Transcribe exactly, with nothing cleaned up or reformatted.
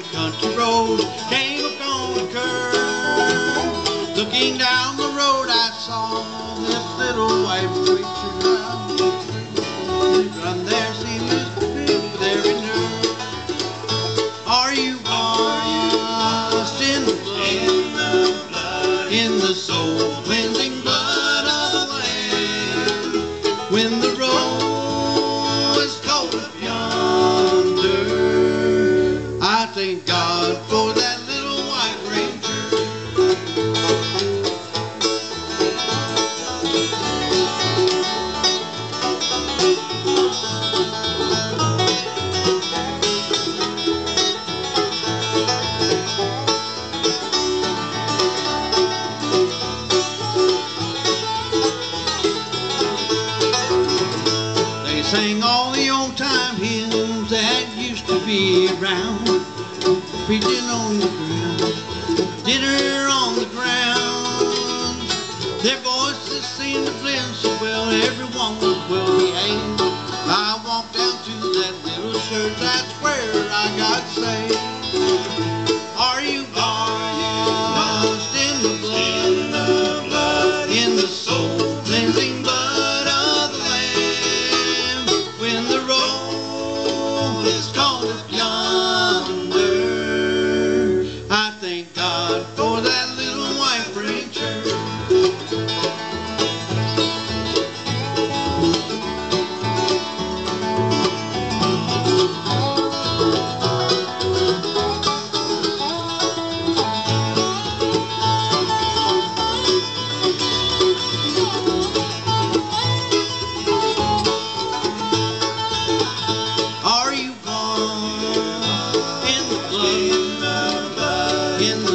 country road, came upon a curve. Looking down the road, I saw this little white preacher run. Run there, see Mister Big with every nerve. Are you washed in the blood, in the soul cleansing blood of the Lamb? When the road is cold up yonder, I thank God for that little white ranger. They sang all the old time hymns that used to be around, preaching on the ground, dinner on the ground. Their voices seemed to blend so well, everyone was well behaved. I walked down to that little church, that's where I got saved. Are you washed in the blood, in the soul cleansing blood of the Lamb? When the road is cold up yonder, I thank God for that little white preacher. Are you washed in the blood, in the